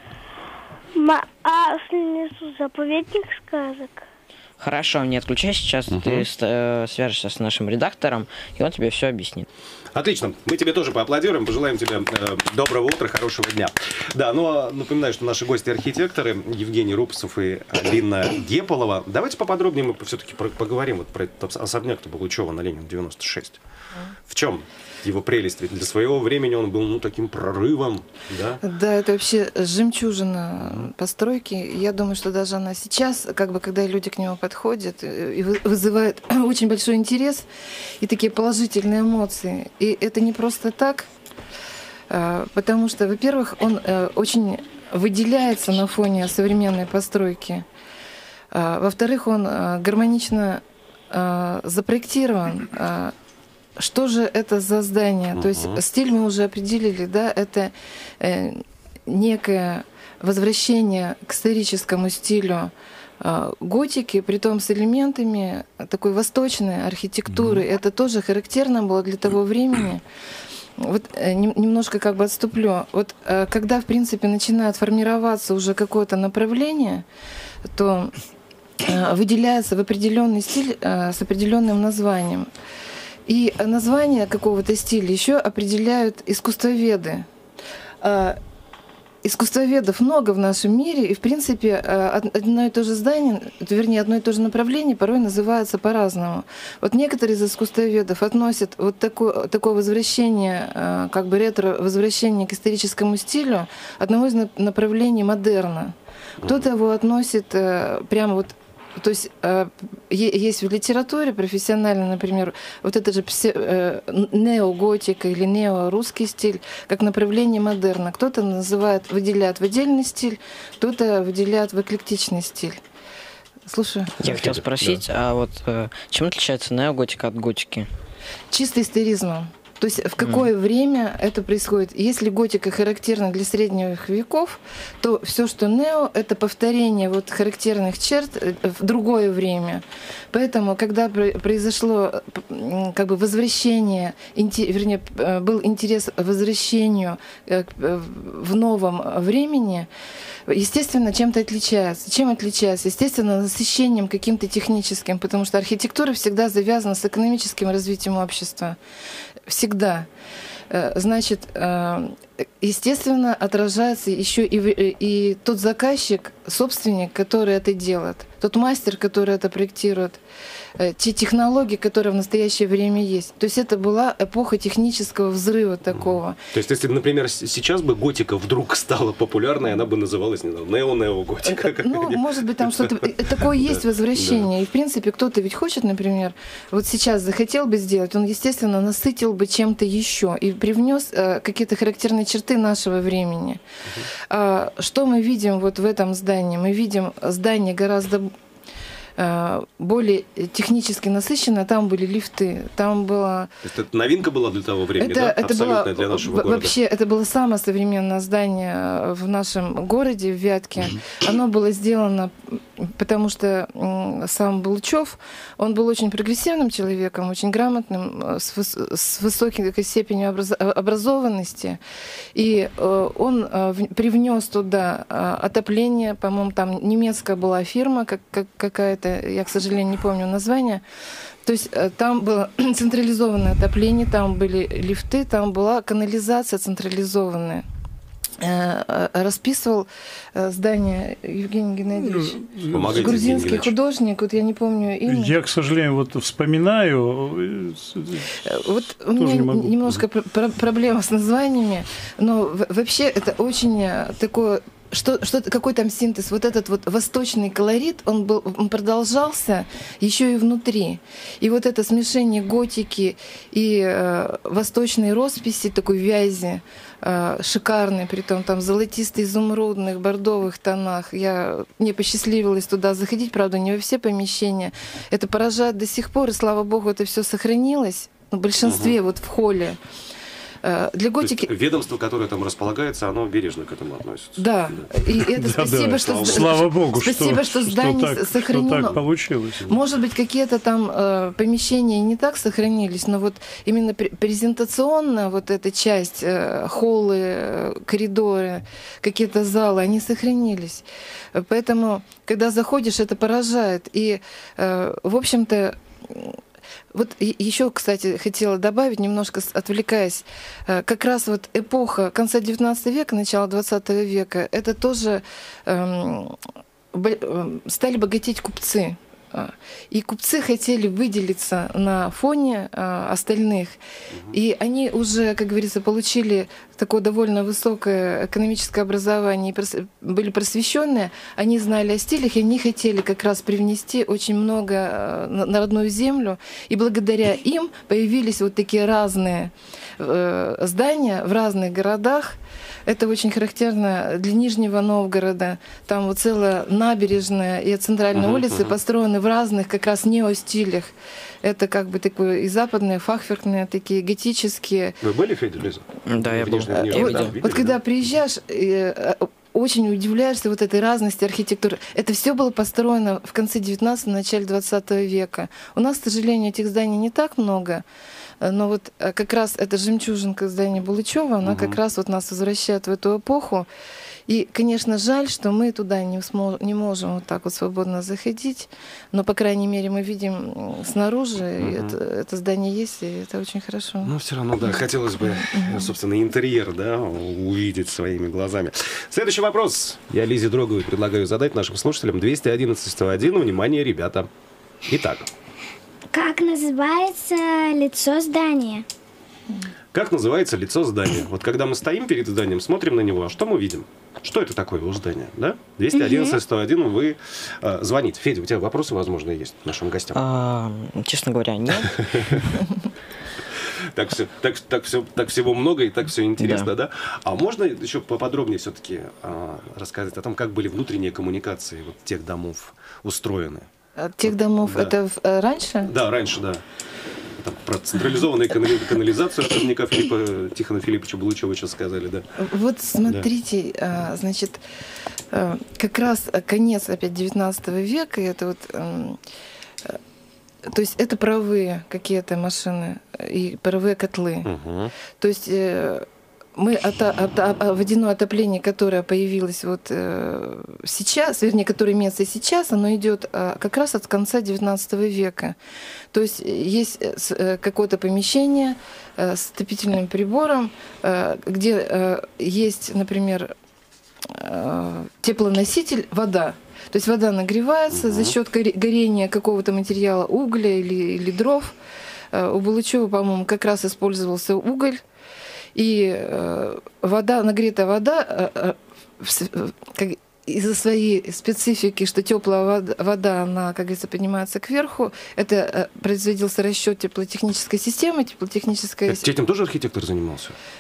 Масленица, заповедник сказок. Хорошо, не отключайся сейчас. Угу. Ты э, свяжешься с нашим редактором, и он тебе все объяснит. Отлично. Мы тебе тоже поаплодируем, пожелаем тебе э, доброго утра, хорошего дня. Да, ну а напоминаю, что наши гости-архитекторы Евгений Рупсов и Алина Геполова. Давайте поподробнее мы все-таки поговорим вот про этот особняк Толучева на Ленина девяносто шесть. В чем его прелесть? Ведь для своего времени он был, ну, таким прорывом, да? Да, это вообще жемчужина постройки. Я думаю, что даже она сейчас, как бы, когда люди к нему подходят, и вызывает очень большой интерес и такие положительные эмоции. И это не просто так, потому что, во-первых, он очень выделяется на фоне современной постройки. Во-вторых, он гармонично запроектирован. Что же это за здание? Uh-huh. То есть стиль мы уже определили, да, это э, некое возвращение к историческому стилю э, готики, притом с элементами такой восточной архитектуры. Uh-huh. Это тоже характерно было для того времени. Вот э, немножко как бы отступлю. Вот э, когда, в принципе, начинает формироваться уже какое-то направление, то э, выделяется в определенный стиль э, с определенным названием. И название какого-то стиля еще определяют искусствоведы. Искусствоведов много в нашем мире, и, в принципе, одно и то же здание, вернее, одно и то же направление порой называется по-разному. Вот некоторые из искусствоведов относят вот такое, такое возвращение, как бы ретро-возвращение к историческому стилю одного из направлений модерна. Кто-то его относит прямо вот. То есть э, есть в литературе профессионально, например, вот это же э, неоготика или неорусский стиль, как направление модерна. Кто-то называет, выделяет в отдельный стиль, кто-то выделяет в эклектичный стиль. Слушаю. Я хотел спросить, да. а вот э, чем отличается неоготика от готики? Чисто историзмом. То есть в какое mm. время это происходит. Если готика характерна для средних веков, то все, что нео, это повторение вот характерных черт в другое время. Поэтому, когда произошло как бы возвращение, вернее, был интерес к возвращению в новом времени, естественно, чем-то отличается. Чем отличается? Естественно, насыщением каким-то техническим, потому что архитектура всегда завязана с экономическим развитием общества. Всегда. Значит, естественно, отражается еще и, и тот заказчик, собственник, который это делает, тот мастер, который это проектирует, те технологии, которые в настоящее время есть. То есть это была эпоха технического взрыва такого. То есть, если, например, сейчас бы готика вдруг стала популярной, она бы называлась, не знаю, нео-нео-готика. Ну, может быть, там что-то такое есть возвращение. И, в принципе, кто-то ведь хочет, например, вот сейчас захотел бы сделать, он, естественно, насытил бы чем-то еще и привнес какие-то характерные черты нашего времени. Что мы видим вот в этом здании? Мы видим здание гораздо более технически насыщенно, там были лифты, там было... Это новинка была для того времени, это, да? Это абсолютно было, для нашего города. Вообще, это было самое современное здание в нашем городе, в Вятке. Mm-hmm. Оно было сделано потому что сам Булычев, он был очень прогрессивным человеком, очень грамотным, с, выс- с высокой степенью образ- образованности. И он привнес туда отопление, по-моему, там немецкая была фирма как, как, какая-то, я, к сожалению, не помню название. То есть там было централизованное отопление, там были лифты, там была канализация централизованная. Расписывал здание Евгений Геннадьевич. Помогайте, Грузинский Евгений художник, вот я не помню имя. Я, к сожалению, вот вспоминаю. Вот у меня не немножко пр- проблема с названиями, но вообще это очень такое... Что, что, какой там синтез? Вот этот вот восточный колорит, он, был, он продолжался еще и внутри. И вот это смешение готики и э, восточной росписи, такой вязи, э, шикарной, притом там золотисто-изумрудных, бордовых тонах. Я, мне посчастливилось туда заходить, правда, не во все помещения. Это поражает до сих пор, и слава богу, это все сохранилось. В большинстве угу. вот в холле. Для готики... То есть ведомство, которое там располагается, оно бережно к этому относится. Да, и это спасибо, что... Слава богу, спасибо, что здание сохранено. Что так получилось. Может быть, какие-то там э, помещения не так сохранились, но вот именно презентационно вот эта часть, э, холлы, э, коридоры, какие-то залы, они сохранились. Поэтому, когда заходишь, это поражает. И, э, в общем-то, вот еще, кстати, хотела добавить, немножко отвлекаясь, как раз вот эпоха конца девятнадцатого века, начала двадцатого века, это тоже эм, стали богатеть купцы. И купцы хотели выделиться на фоне а, остальных. И они уже, как говорится, получили такое довольно высокое экономическое образование, были просвещенные, они знали о стилях, и они хотели как раз привнести очень много на родную землю. И благодаря им появились вот такие разные э, здания в разных городах. Это очень характерно для Нижнего Новгорода. Там вот целая набережная и центральные uh-huh, улицы uh-huh. построены в разных как раз неостилях. Это как бы такое и западные, фахверкные, такие готические. Вы были, Федя, Лиза? Да, я был. Я вот, да, вот когда приезжаешь, очень удивляешься вот этой разности архитектуры. Это все было построено в конце девятнадцатого, начале двадцатого века. У нас, к сожалению, этих зданий не так много. Но вот как раз эта жемчужинка здания Булычева, она угу. как раз вот нас возвращает в эту эпоху. И, конечно, жаль, что мы туда не, смо- не можем вот так вот свободно заходить, но, по крайней мере, мы видим снаружи, угу. и это, это здание есть, и это очень хорошо. Ну, все равно, да, хотелось бы, собственно, интерьер, да, увидеть своими глазами. Следующий вопрос я Лизе Дроговой предлагаю задать нашим слушателям. двести одиннадцать сто один. Внимание, ребята. Итак. Как называется лицо здания? Как называется лицо здания? Вот когда мы стоим перед зданием, смотрим на него, а что мы видим? Что это такое у здания? Да? двести одиннадцать сто один, вы э, звоните. Федя, у тебя вопросы, возможно, есть нашим гостям? А, честно говоря, нет. Так, все, так, так, все, так всего много и так все интересно, да? да? А можно еще поподробнее все-таки э, рассказать о том, как были внутренние коммуникации вот тех домов устроены? Тех домов, да. это э, раньше? Да, раньше, да. Там про централизованную канализацию особняка Филиппа, Тихона Филипповича Булычева сейчас сказали, да. Вот смотрите, да. значит, как раз конец опять девятнадцатого века, это вот, то есть это паровые какие-то машины и паровые котлы. Угу. То есть мы от, от, от водяное отопление, которое появилось вот э, сейчас, вернее, которое имеется сейчас, оно идет э, как раз от конца девятнадцатого века. То есть есть э, какое-то помещение э, с отопительным прибором, э, где э, есть, например, э, теплоноситель, вода. То есть вода нагревается uh-huh. за счет горения какого-то материала, угля или, или дров. Э, у Булычева, по-моему, как раз использовался уголь. И э, вода, нагретая вода, э, э, как, из-за своей специфики, что теплая вода, вода, она, как говорится, поднимается кверху, это э, производился расчет теплотехнической системы, теплотехнической... Этим тоже архитектор занимался?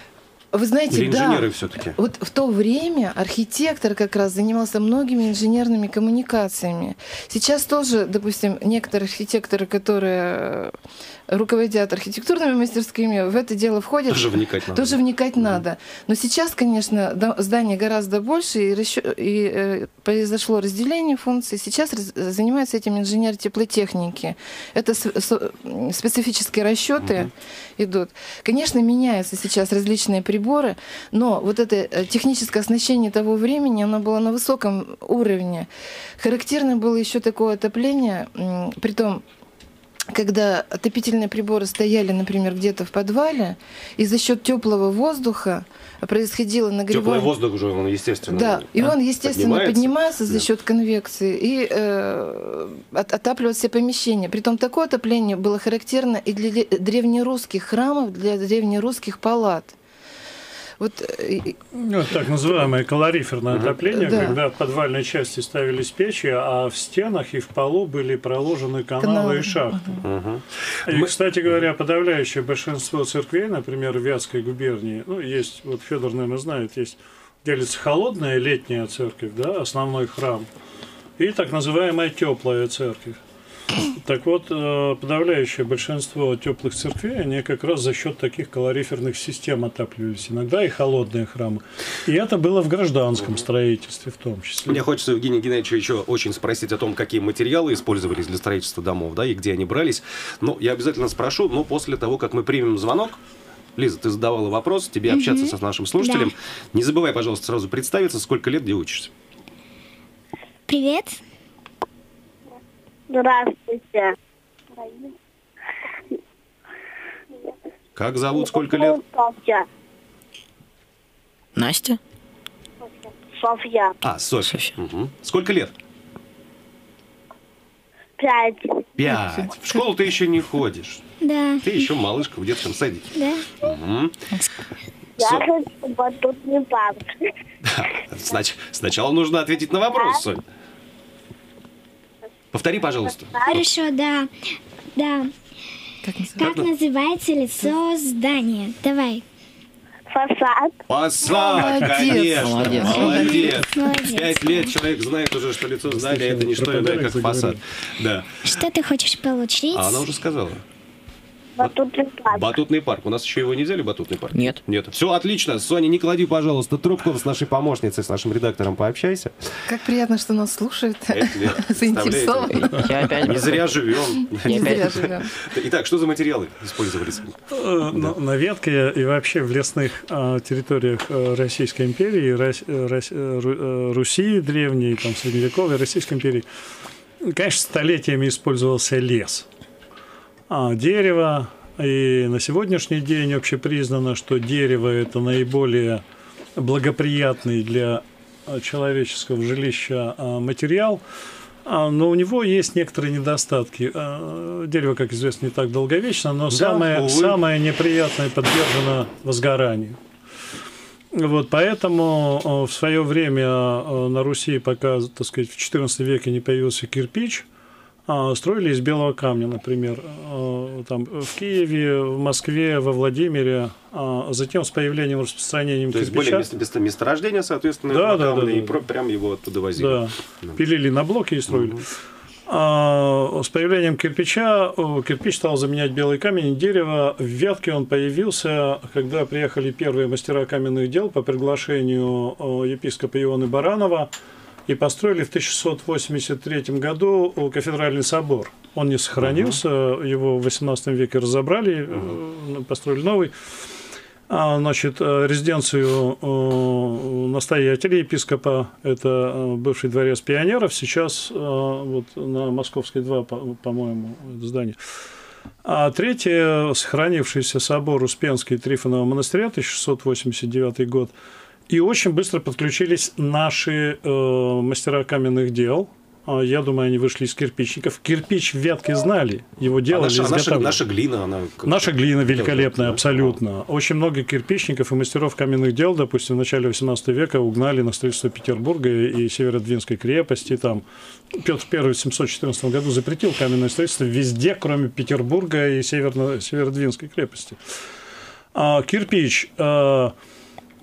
Вы знаете, Или инженеры да, все-таки? Вот в то время архитектор как раз занимался многими инженерными коммуникациями. Сейчас тоже, допустим, некоторые архитекторы, которые руководят архитектурными мастерскими, в это дело входят. Тоже вникать надо. Тоже вникать mm-hmm. надо. Но сейчас, конечно, зданий гораздо больше, и, расчё... и э, произошло разделение функций. Сейчас раз... занимается этим инженер теплотехники. Это с... С... специфические расчеты mm-hmm. идут. Конечно, меняются сейчас различные приборы, но вот это техническое оснащение того времени, оно было на высоком уровне. Характерно было еще такое отопление, притом когда отопительные приборы стояли, например, где-то в подвале, и за счет теплого воздуха происходило нагревание. Теплый воздух уже, он, естественно, да, и он, естественно, поднимается, поднимается за да. счет конвекции и э, отапливает все помещения. Притом такое отопление было характерно и для древнерусских храмов, для древнерусских палат. Вот, ну, так называемое калориферное uh-huh. отопление, да. когда в подвальной части ставились печи, а в стенах и в полу были проложены каналы, каналы. и шахты. Uh-huh. И, кстати говоря, подавляющее большинство церквей, например, в Вятской губернии, ну, есть, вот Федор, наверное, знает, есть, делится холодная летняя церковь, да, основной храм, и так называемая теплая церковь. Так вот, подавляющее большинство теплых церквей, они как раз за счет таких калориферных систем отапливались. Иногда и холодные храмы. И это было в гражданском строительстве в том числе. Мне хочется Евгения Геннадьевича еще очень спросить о том, какие материалы использовались для строительства домов, да, и где они брались. Ну, я обязательно спрошу, но после того, как мы примем звонок. Лиза, ты задавала вопрос, тебе угу. общаться с нашим слушателем. Да. Не забывай, пожалуйста, сразу представиться, сколько лет, где учишься. Привет. Здравствуйте. Как зовут, сколько лет? Софья. Настя? Софья. А, Софья. Софья. Угу. Сколько лет? Пять. Пять. В школу ты еще не ходишь. Да. Ты еще малышка в детском садике. Да. Угу. Я Со... хочу в батутный парк. Знач... Сначала нужно ответить на вопрос, Сонь. Повтори, пожалуйста. Хорошо, да. Да. Как называется, как называется лицо здания? Давай. Фасад. Фасад, Молодец. конечно. Молодец. Молодец. Молодец. Пять лет человек знает уже, что лицо здания это не что иное, как фасад. Да. Что ты хочешь получить? А она уже сказала. Батутный парк. Батутный парк. У нас еще его не взяли, батутный парк? Нет. Нет. Все отлично. Соня, не клади, пожалуйста, трубку, с нашей помощницей, с нашим редактором пообщайся. Как приятно, что нас слушают. Заинтересованы. Я опять... Не зря живем. Не зря живем. Итак, что за материалы использовались? На ветке и вообще в лесных территориях Российской империи, Руси древней, там, средневековой Российской империи, конечно, столетиями использовался лес. А, дерево, и на сегодняшний день общепризнано, что дерево – это наиболее благоприятный для человеческого жилища материал, но у него есть некоторые недостатки. Дерево, как известно, не так долговечно, но да, самое, самое неприятное подвержено возгоранию. Вот, поэтому в свое время на Руси, пока, так сказать, в четырнадцатом веке не появился кирпич, строили из белого камня, например, там, в Киеве, в Москве, во Владимире. А затем с появлением, распространением То кирпича... То есть были место, месторождения, соответственно, да, да, камня, да, и да. прям его оттуда возили. Да, да. Пилили на блоки и строили. Угу. А с появлением кирпича кирпич стал заменять белый камень, дерево. В Вятке он появился, когда приехали первые мастера каменных дел по приглашению епископа Ионы Баранова, и построили в тысяча шестьсот восемьдесят третьем году кафедральный собор. Он не сохранился, uh-huh. его в восемнадцатом веке разобрали, uh-huh. построили новый. А, значит, резиденцию настоятеля епископа, это бывший дворец пионеров, сейчас вот на Московской два, по-моему, это здание. А третье, сохранившийся собор Успенский Трифонова монастыря, тысяча шестьсот восемьдесят девятый год. И очень быстро подключились наши э, мастера каменных дел. Я думаю, они вышли из кирпичников. Кирпич в Вятке знали, его делали, а наша, изготавливали. Наша, наша глина, она... Наша глина великолепная, абсолютно. Очень много кирпичников и мастеров каменных дел, допустим, в начале восемнадцатого века угнали на строительство Петербурга и Северодвинской крепости. Там Петр Первый в семьсот четырнадцатом году запретил каменное строительство везде, кроме Петербурга и Северно- Северодвинской крепости. А, кирпич... А,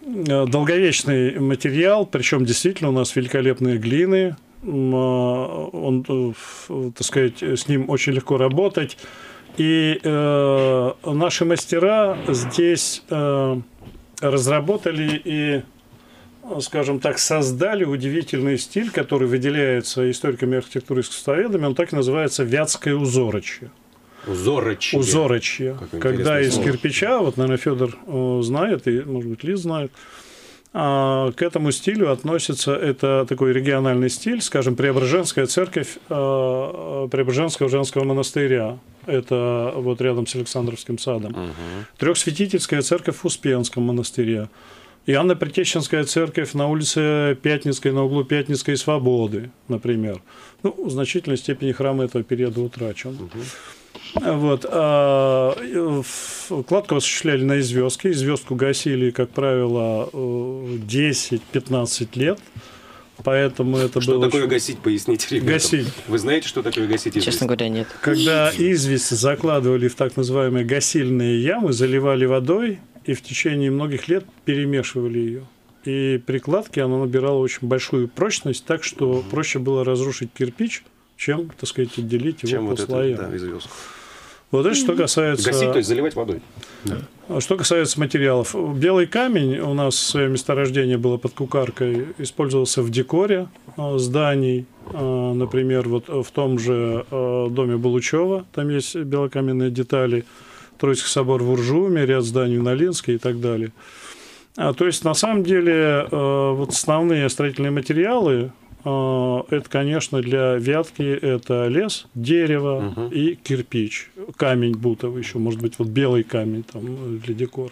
долговечный материал, причем действительно у нас великолепные глины. Он, так сказать, с ним очень легко работать. И э, наши мастера здесь э, разработали и, скажем так, создали удивительный стиль, который выделяется историками архитектуры и искусствоведами. Он так и называется «Вятское узорочье». Узорочье. Узорочье. Когда из кирпича, вот, наверное, Федор знает, и, может быть, Лиз знает, а к этому стилю относится, это такой региональный стиль, скажем, Преображенская церковь Преображенского женского монастыря. Это вот рядом с Александровским садом. Угу. Трехсвятительская церковь в Успенском монастыре. Иоанна Предтеченская церковь на улице Пятницкой, на углу Пятницкой и Свободы, например. Ну, в значительной степени храм этого периода утрачен. Угу. Вот. А кладку осуществляли на известке. Известку гасили, как правило, десять-пятнадцать лет. Поэтому это что было... такое очень... гасить, поясните ребятам. Гасить. Вы знаете, что такое гасить известь? Честно говоря, нет. Когда известь закладывали в так называемые гасильные ямы, заливали водой и в течение многих лет перемешивали ее. И при кладке она набирала очень большую прочность, так что угу. проще было разрушить кирпич, чем, так сказать, отделить его чем по вот слоям. Это, да, известку. Вот это что касается... Гасить, то есть заливать водой. Да. Что касается материалов. Белый камень у нас свое месторождение было под Кукаркой, использовался в декоре зданий. Например, вот в том же доме Булучева, там есть белокаменные детали, Троицкий собор в Уржуме, ряд зданий в Налинске и так далее. А, то есть, на самом деле, вот основные строительные материалы, это, конечно, для Вятки это лес, дерево угу. и кирпич, камень бутовый еще, может быть, вот белый камень там для декора.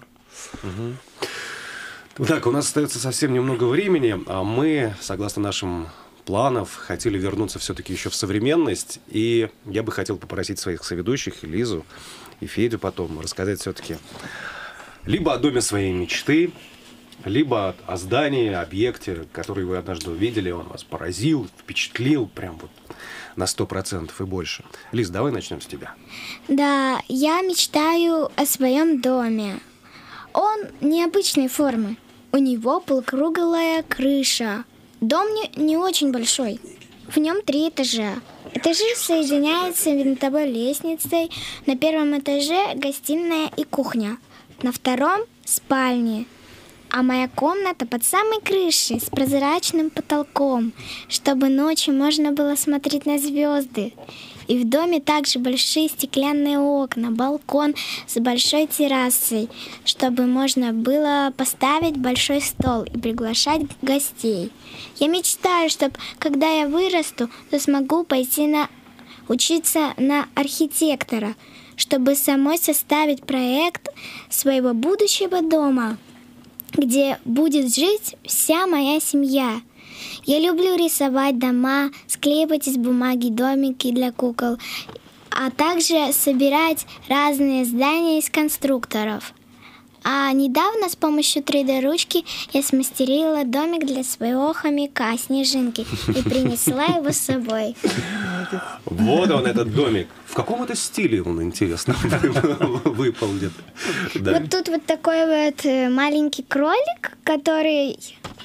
Угу. Так, у нас остается совсем немного времени, а мы, согласно нашим планам, хотели вернуться все-таки еще в современность, и я бы хотел попросить своих соведущих, и Лизу, и Федю потом, рассказать все-таки либо о доме своей мечты, либо о здании, объекте, который вы однажды увидели, он вас поразил, впечатлил прям вот на сто процентов и больше. Лиз, давай начнем с тебя. Да, я мечтаю о своем доме. Он необычной формы. У него полукруглая крыша. Дом не, не очень большой. В нем три этажа. Этажи соединяются винтовой лестницей. На первом этаже гостиная и кухня. На втором – спальни. А моя комната под самой крышей с прозрачным потолком, чтобы ночью можно было смотреть на звезды. И в доме также большие стеклянные окна, балкон с большой террасой, чтобы можно было поставить большой стол и приглашать гостей. Я мечтаю, чтобы когда я вырасту, то смогу пойти на учиться на архитектора, чтобы самой составить проект своего будущего дома, где будет жить вся моя семья. Я люблю рисовать дома, склеивать из бумаги домики для кукол, а также собирать разные здания из конструкторов. А недавно с помощью три дэ-ручки я смастерила домик для своего хомяка Снежинки и принесла его с собой. Вот он, этот домик. В каком это стиле он, интересно, выполнен? Вот тут вот такой вот маленький кролик, который...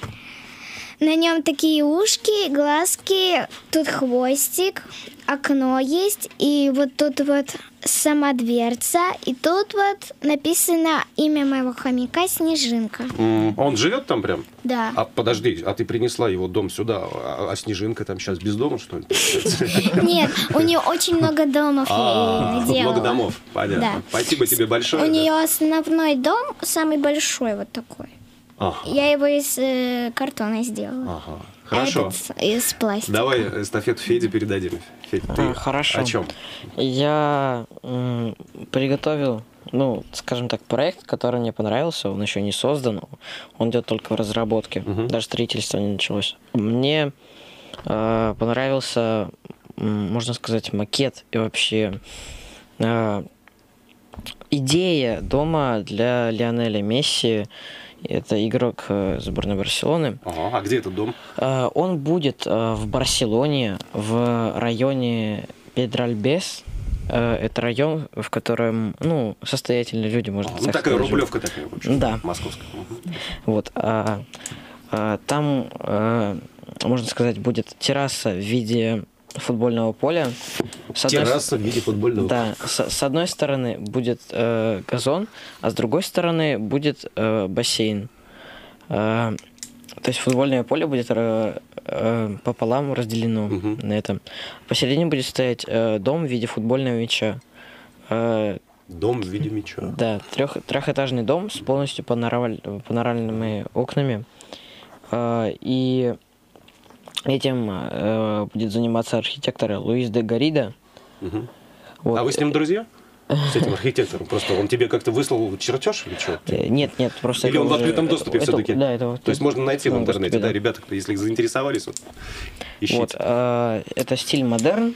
На нем такие ушки, глазки, тут хвостик, окно есть, и вот тут вот сама дверца, и тут вот написано имя моего хомяка Снежинка. Mm, он живет там прям? Да. А подожди, а ты принесла его дом сюда, а, а Снежинка там сейчас без дома, что ли? Нет, у нее очень много домов я ей наделала. Много домов, понятно. Спасибо тебе большое. У нее основной дом самый большой вот такой. Ага. Я его из э, картона сделала. Ага. Хорошо. А этот из пластика. Давай эстафету Феде передадим. Федь, ты а, хорошо. О чем? Я м, приготовил, ну, скажем так, проект, который мне понравился. Он еще не создан. Он идет только в разработке. Угу. Даже строительство не началось. Мне э, понравился, можно сказать, макет и вообще э, идея дома для Лионеля Месси. Это игрок сборной Барселоны. Ага, а где этот дом? Он будет в Барселоне, в районе Педральбес. Э, это район, в котором, ну, состоятельные люди, можно а, так ну, такая сказать. Рублевка такая, в общем, да. московская. Угу. Вот. А, а, там, а, можно сказать, будет терраса в виде футбольного поля. С терраса одной... в виде футбольного поля. Да. С, с одной стороны будет э, газон, а с другой стороны будет э, бассейн. Э, то есть футбольное поле будет э, э, пополам разделено угу. на этом. Посередине будет стоять э, дом в виде футбольного мяча. Э, Дом в виде мяча. Да, трех, трехэтажный дом с полностью панорамаль, панорамными окнами. Э, и этим э, будет заниматься архитектор Луис де Гаррида. Угу. Вот. А вы с ним друзья? С этим архитектором? Просто он тебе как-то выслал чертеж или что? Нет, нет, просто... Или он в открытом уже... доступе это, все-таки? Да, это... То есть можно найти в интернете, доступе, да, да, ребята, если их заинтересовались, вот, ищите. Вот, э, это стиль модерн,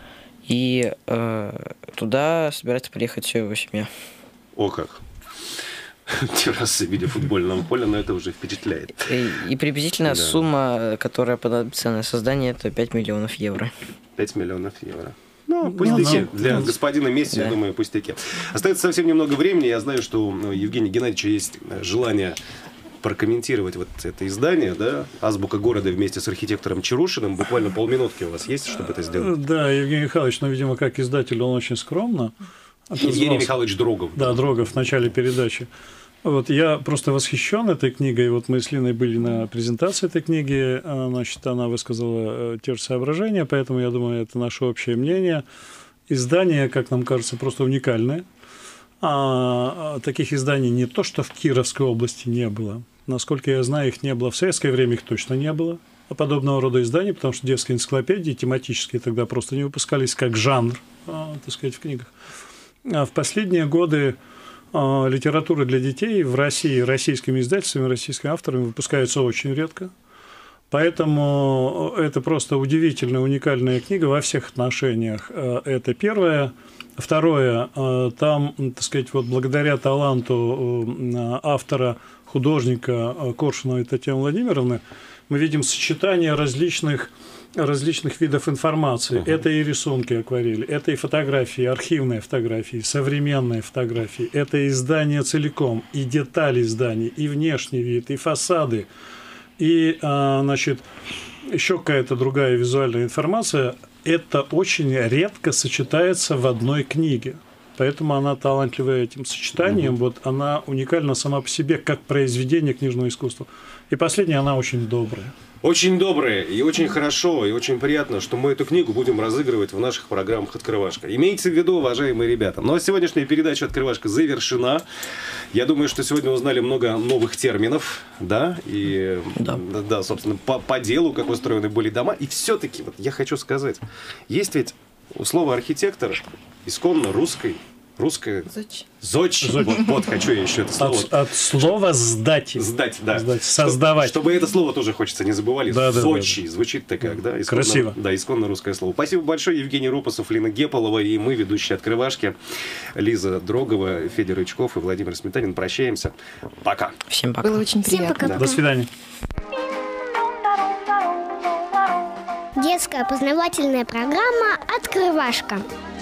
и э, туда собирается приехать вся его семья. О как! Террасы в виде футбольного поля, но это уже впечатляет. И, и приблизительная да. сумма, которая понадобится на создание, это пять миллионов евро. пять миллионов евро. Ну, пустяки. Ну, Для ну, господина Месси, да. я думаю, пустяки. Остается совсем немного времени. Я знаю, что у Евгения Геннадьевича есть желание прокомментировать вот это издание, да, «Азбука города» вместе с архитектором Чарушиным. Буквально полминутки у вас есть, чтобы это сделать? Да, Евгений Михайлович, ну, видимо, как издатель, он очень скромно. Евгений Михайлович Дрогов. Да, Дрогов в начале передачи. Вот я просто восхищен этой книгой. Вот мы с Линой были на презентации этой книги. Значит, она высказала те же соображения, поэтому я думаю, это наше общее мнение. Издание, как нам кажется, просто уникальное. А таких изданий не то, что в Кировской области не было. Насколько я знаю, их не было. В советское время их точно не было. Подобного рода изданий, потому что детские энциклопедии тематические тогда просто не выпускались как жанр, так сказать, в книгах. А в последние годы литература для детей в России российскими издательствами, российскими авторами выпускается очень редко. Поэтому это просто удивительная, уникальная книга во всех отношениях. Это первое. Второе, там, так сказать, вот благодаря таланту автора, художника Коршуновой Татьяны Владимировны, мы видим сочетание различных различных видов информации. Uh-huh. Это и рисунки акварели, это и фотографии, архивные фотографии, современные фотографии, это и издание целиком, и детали здания, и внешний вид, и фасады, и, значит, еще какая-то другая визуальная информация. Это очень редко сочетается в одной книге. Поэтому она талантливая этим сочетанием. Uh-huh. Вот она уникальна сама по себе, как произведение книжного искусства. И последняя, она очень добрая. Очень доброе и очень хорошо, и очень приятно, что мы эту книгу будем разыгрывать в наших программах «Открывашка». Имейте в виду, уважаемые ребята. Ну а сегодняшняя передача «Открывашка» завершена. Я думаю, что сегодня узнали много новых терминов, да, и, да, да собственно, по, по делу, как устроены были дома. И все-таки, вот я хочу сказать, есть ведь слово «архитектор» исконно русской, русское... Зодчий. Зодчий. Вот, вот, хочу я еще это слово. От, от слова «сдать». Сдать, да. Сдать, создавать. Чтобы, чтобы это слово тоже хочется, не забывали. Да, Зодчий. Да, да. Звучит-то как, да? Исконно, красиво. Да, исконно русское слово. Спасибо большое, Евгений Рупасов, Лина Геполова и мы, ведущие «Открывашки», Лиза Дрогова, Федя Рычков и Владимир Сметанин. Прощаемся. Пока. Всем пока. Было очень приятно. Всем пока. До свидания. Детская познавательная программа «Открывашка».